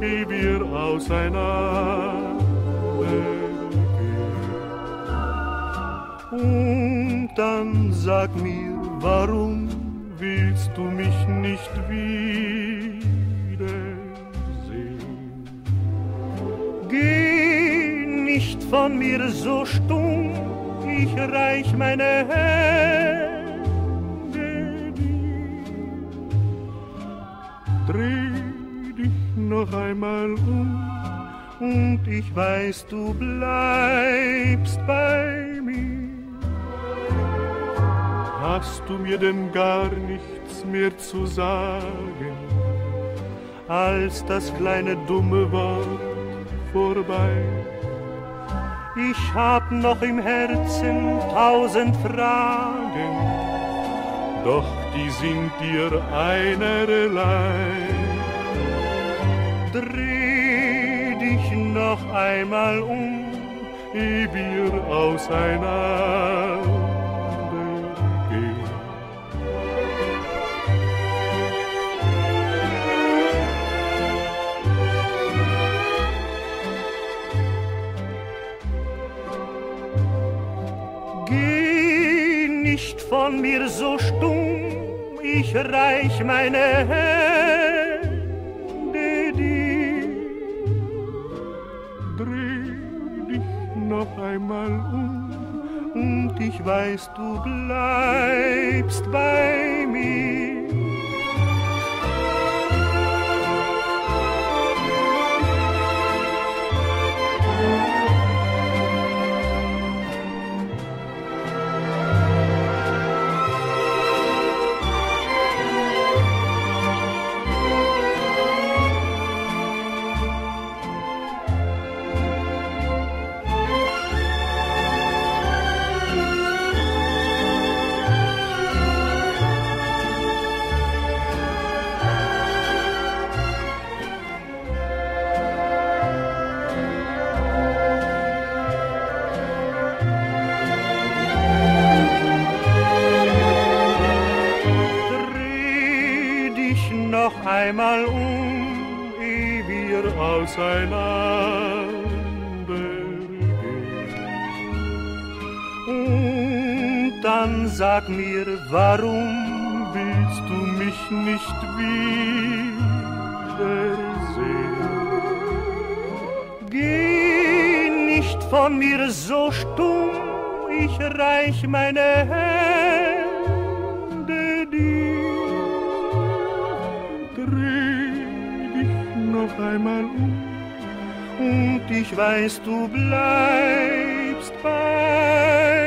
ehe wir auseinandergehen. Und dann sag mir, warum willst du mich nicht wiedersehen? Geh nicht von mir so stumm, ich reich meine Hände dir. Dreh dich noch einmal und ich weiß, du bleibst bei mir. Hast du mir denn gar nichts mehr zu sagen, als das kleine dumme Wort vorbei? Ich hab noch im Herzen 1000 Fragen, doch die sind dir einerlei. Dreh dich noch einmal ehe wir auseinandergehen. Geh nicht von mir so stumm, ich reich meine Hände dir. Dreh dich noch einmal und ich weiß, du bleibst bei mir. Noch einmal ehe wir auseinandergehen. Und dann sag mir, warum willst du mich nicht wiedersehen? Geh nicht von mir so stumm, ich reich meine Hände dir. Dreh dich noch einmal und ich weiß, du bleibst bei